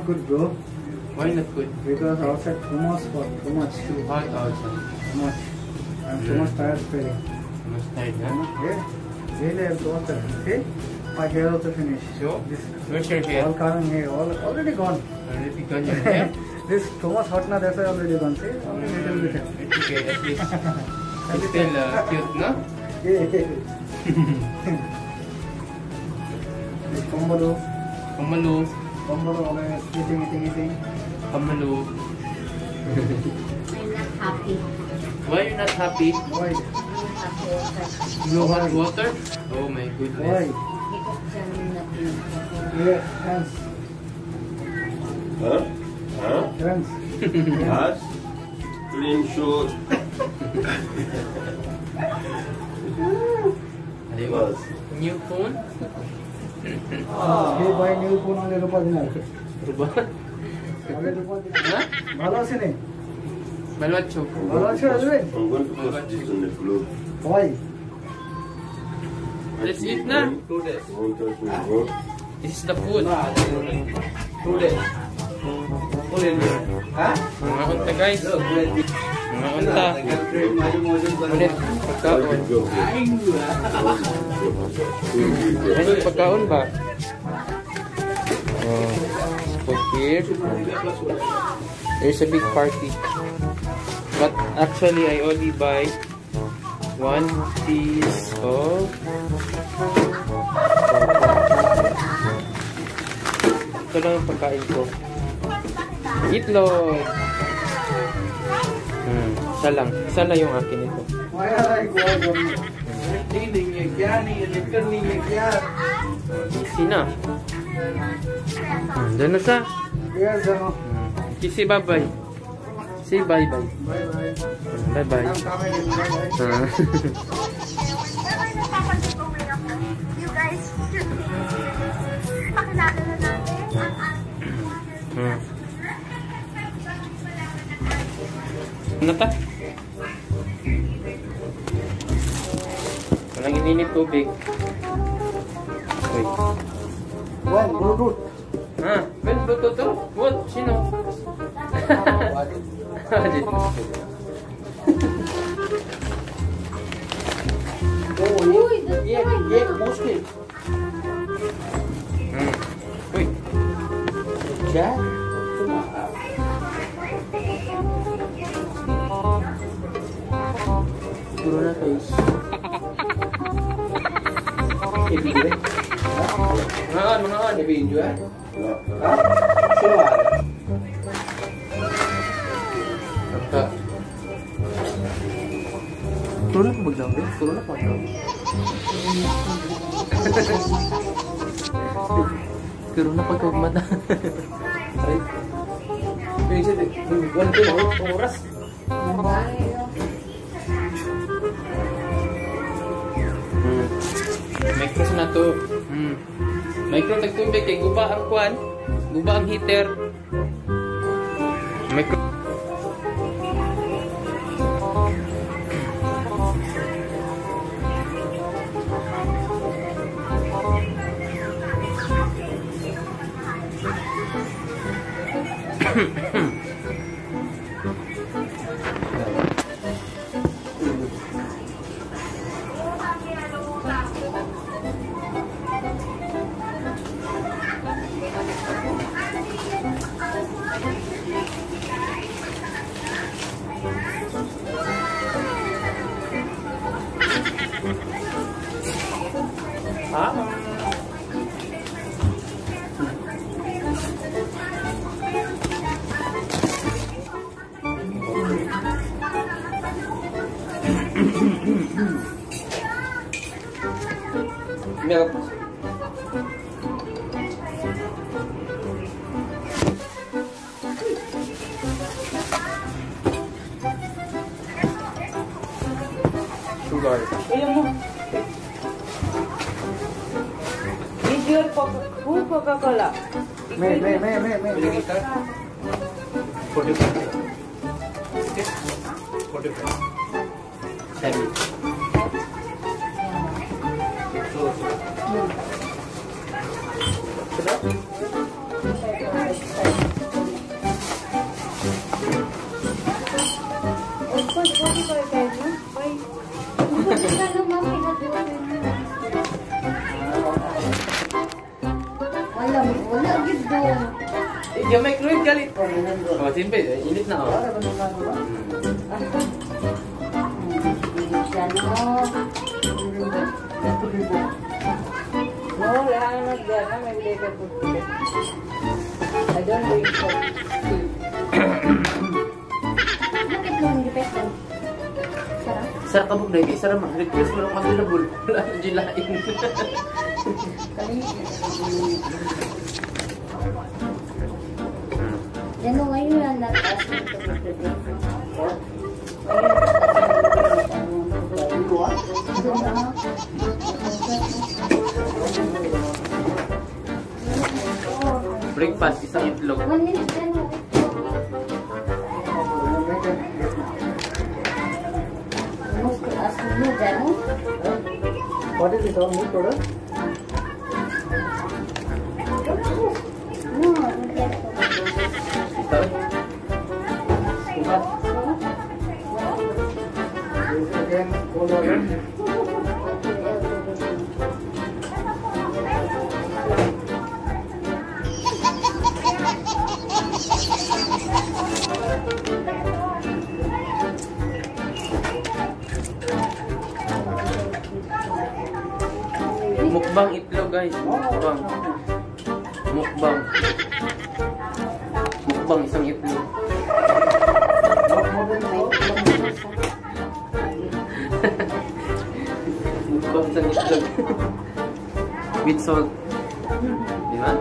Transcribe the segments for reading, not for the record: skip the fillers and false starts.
not good, bro. Why not good? Because outside too much hot, too much. Too hot outside. Too much. I'm too much tired today. Too much tired, huh? Yeah. Really, I'm too much tired. See? My hair also finished. So? This Where's your hair? all current hair, already gone. Already gone your hair? This too much hot now, that's why already gone. See? Only little bit. It's okay, at least. It's still cute, no? Yeah. This Kombolo. Kamalu. Kombolo always eating. Kamalu. I'm not happy. Why you're not happy? Why? No hot water? Oh my goodness. Why? Because I'm not enough. Yeah, hands. Huh? Huh? Hands. Has? Clean shoes. Ayun. New phone? He buy new phone only rupa dinar. Ruba? Only rupa dinar. Huh? Bhalo ase nahi? Malwacho. Bhalo ase husband? I'm going to post this on the globe. Why? Let's eat na. 2 days. Don't touch me, bro. This is the food. 2 days. Mga unta guys. Mga unta. Ulit. Pagkaon. Ano pagkaon ba? Oh. Put here. There's a big party. But actually I only buy 1 piece of ito lang ang pagkain ko. Itlog. Isa lang yung akin ito. Easy na. Doon na sa. Yes, ano? Kisi bye-bye. Say bye-bye. Bye bye. Bye-bye. I'm coming in. Bye bye. You guys should be pakilala na natin ang ating Ano ta? Walang ininit tubig. Wait. Well, Bluetooth. Ah, well, Bluetooth to? What? Sino? Uy, that's Mostly. Uy. Jack? Siguro na guys. I-video eh. Mga on. I-video eh. No. Ha? Sino Pagka. Turo na po bagdang eh. Turo na po bagdang. Turo na pagkagmata. Ay. Pwede siya eh. Wala ito na oras. Micros na to. Micro tagtubig kay guba ang kwan. Guba ang heater. Micro. Meron pa. Sugar. Ayan mo. Video who Coca-Cola? May. Bilhin ka? 45. Okay. 45. 7. Of course, 45 kayo, no? Why? Kano, mami, wala, gid do. Yung microwave galit. Oh, simple. Init na oh. Siya, no? No, wala na mag-gana. May bilay ka po. I don't do it for Bakit mo hindi peso? Sarap? Sarap ka bug lagi. Sarap mag-request mo lang available. Wala na jilain. Yan o, ngayon yan nataas mo ito sa today. Breakfast, isang itlog. 1 minute yan o. Almost as mo dyan o. What is it? All meat product? No, hindi yan ito. Ito. Again, cold water. Mukbang itlog guys. Mukbang. Mukbang. Mukbang isang itlog. Mukbang isang itlog. With salt. Di ba?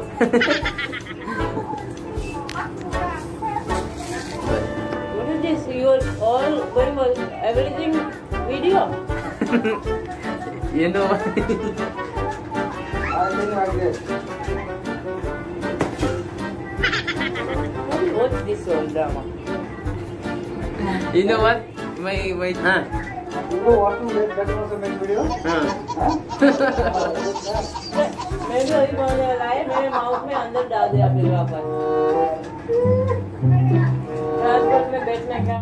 What is this? You are all going on everything video. You know what? I think like this. What's this whole drama? You know what? May You know what to make that was a make video? मेरे अभी बोलने वाला है मेरे माउथ में अंदर डाल दिया फिर वापस रात में बैठने का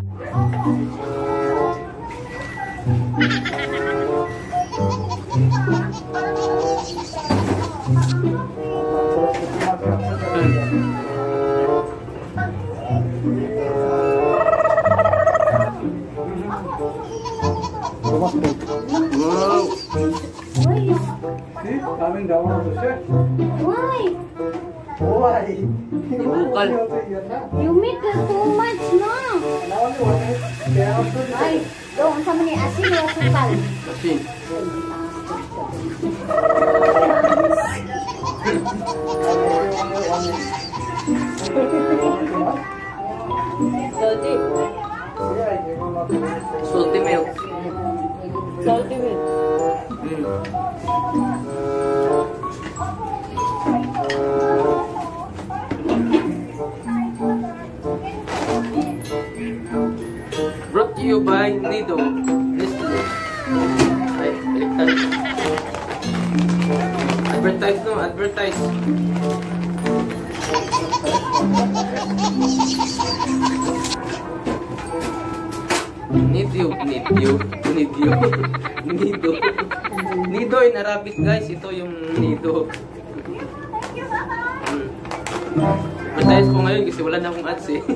Wow! Why? See, coming down on the set. Why? Why? Bukal. You make too much, no? Now only one minute. They are also Ay, doon sa mga asin o sukal. Kasi, salty salty milk. salty with Brought to you by Nido. Nestle. Ay, baliktad. Advertise no, advertise. Nido. Nido in Arabic guys, ito yung Nido. Advertise ko ngayon kasi wala na akong ads eh.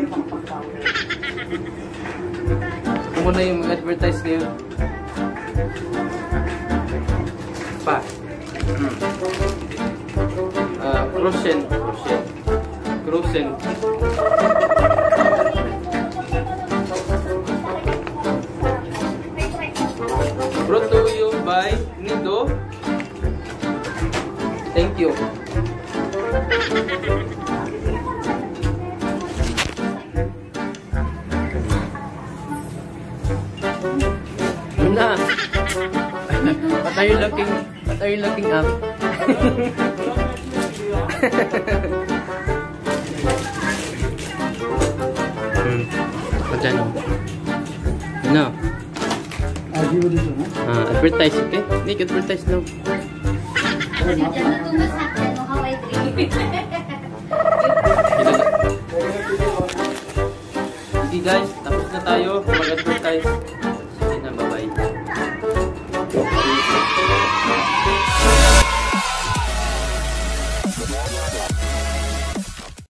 Ito muna yung advertise ngayon. Pa. Cruisen. Brought to you by Nido. Thank you. Na. Patay yung looking up. Pagkano? No. I'll give you this one. Advertise, okay? Nick, advertise now. Diyan na tumas natin, no? How I drink. guys.